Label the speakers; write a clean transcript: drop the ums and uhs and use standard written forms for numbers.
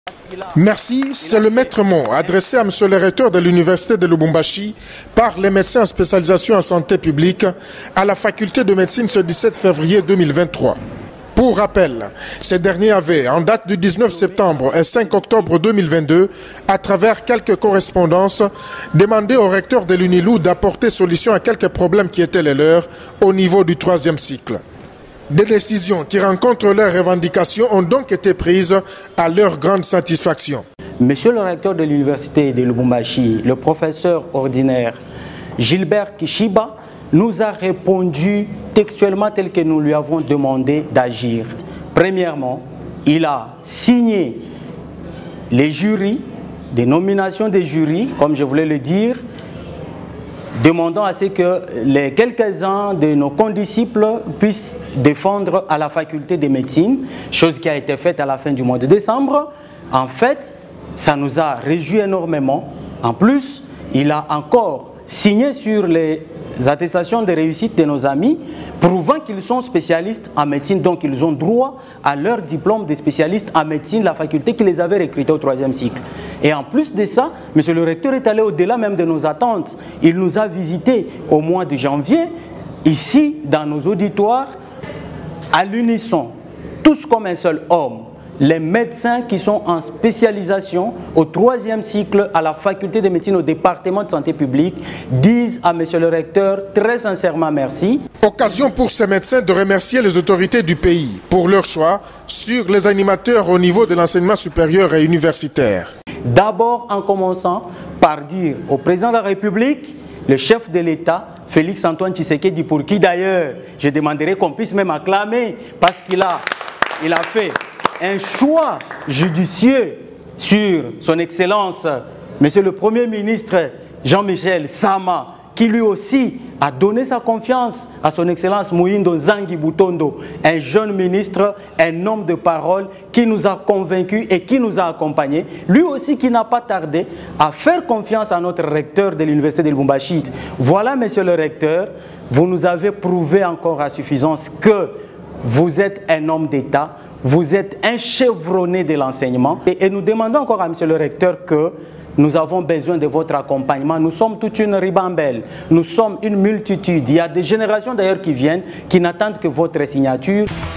Speaker 1: Merci, c'est le maître mot adressé à M. le recteur de l'Université de Lubumbashi par les médecins en spécialisation en santé publique à la faculté de médecine ce 17 février 2023. Pour rappel, ces derniers avaient, en date du 19 septembre et 5 octobre 2022, à travers quelques correspondances, demandé au recteur de l'UNILU d'apporter solution à quelques problèmes qui étaient les leurs au niveau du 3e cycle. Des décisions qui rencontrent leurs revendications ont donc été prises à leur grande satisfaction.
Speaker 2: Monsieur le recteur de l'Université de Lubumbashi, le professeur ordinaire Gilbert Kishiba, nous a répondu textuellement tel que nous lui avons demandé d'agir. Premièrement, il a signé les jurys, des nominations des jurys, comme je voulais le dire, demandant à ce que les quelques-uns de nos condisciples puissent défendre à la faculté de médecine, chose qui a été faite à la fin du mois de décembre. En fait, ça nous a réjoui énormément. En plus, il a encore signé sur les attestations de réussite de nos amis, prouvant qu'ils sont spécialistes en médecine, donc ils ont droit à leur diplôme de spécialiste en médecine, la faculté qui les avait recrutés au 3e cycle. Et en plus de ça, monsieur le recteur est allé au-delà même de nos attentes. Il nous a visités au mois de janvier, ici, dans nos auditoires, à l'unisson, tous comme un seul homme. Les médecins qui sont en spécialisation au 3e cycle à la faculté de médecine au département de santé publique disent à monsieur le recteur très sincèrement merci.
Speaker 1: Occasion pour ces médecins de remercier les autorités du pays pour leur choix sur les animateurs au niveau de l'enseignement supérieur et universitaire.
Speaker 2: D'abord en commençant par dire au président de la République, le chef de l'État, Félix Antoine Tshisekedi, pour qui d'ailleurs je demanderai qu'on puisse même acclamer parce qu'il a fait un choix judicieux sur son excellence, monsieur le Premier ministre Jean-Michel Sama, qui lui aussi a donné sa confiance à son excellence Mohindo Zangi Butondo, un jeune ministre, un homme de parole qui nous a convaincus et qui nous a accompagnés. Lui aussi qui n'a pas tardé à faire confiance à notre recteur de l'Université de Lubumbashi. Voilà, monsieur le recteur, vous nous avez prouvé encore à suffisance que vous êtes un homme d'État. Vous êtes un chevronné de l'enseignement et nous demandons encore à monsieur le recteur que nous avons besoin de votre accompagnement. Nous sommes toute une ribambelle, nous sommes une multitude. Il y a des générations d'ailleurs qui viennent, qui n'attendent que votre signature.